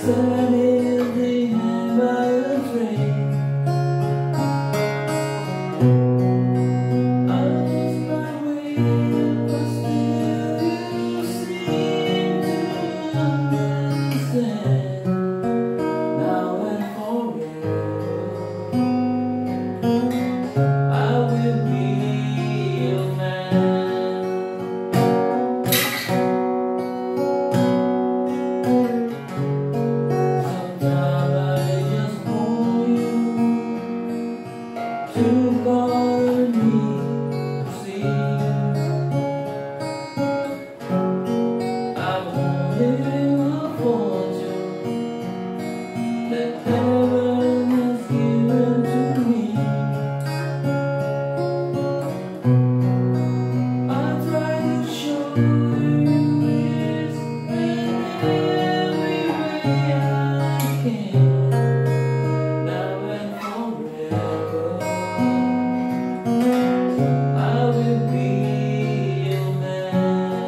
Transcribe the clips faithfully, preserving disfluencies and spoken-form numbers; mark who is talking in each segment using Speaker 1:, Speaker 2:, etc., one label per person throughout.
Speaker 1: Sad is the end by a train. I lost my way, but still you seem to understand. Now and forever, I will be your man. Sometimes I just want you to guard me, see. I won't live a fortune that heaven has given to me. I try to show you this in every way I can. Now and forever, I will be your man.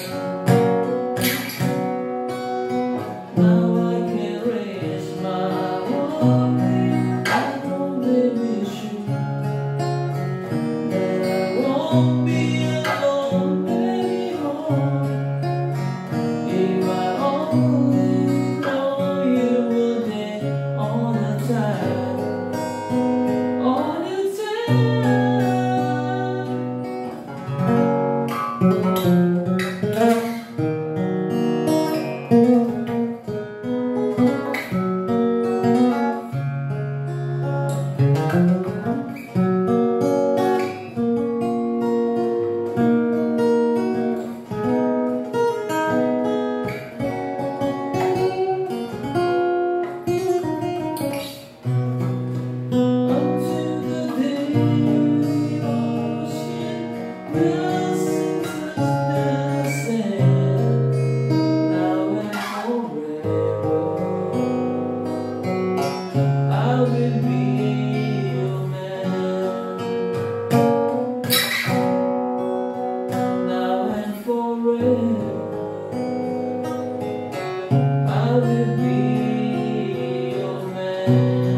Speaker 1: Now I can raise my voice. I don't really should, that I won't be alone anymore. If I only know you were there all the time, all the until the day the ocean will sink the sand. Now and forever, I will be your man. Now and forever, I will be your man.